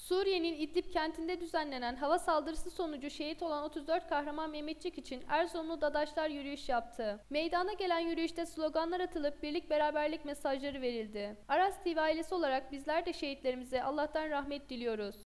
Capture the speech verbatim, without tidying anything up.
Suriye'nin İdlib kentinde düzenlenen hava saldırısı sonucu şehit olan otuz dört kahraman Mehmetçik için Erzurumlu Dadaşlar yürüyüş yaptı. Meydana gelen yürüyüşte sloganlar atılıp birlik beraberlik mesajları verildi. Aras T V ailesi olarak bizler de şehitlerimize Allah'tan rahmet diliyoruz.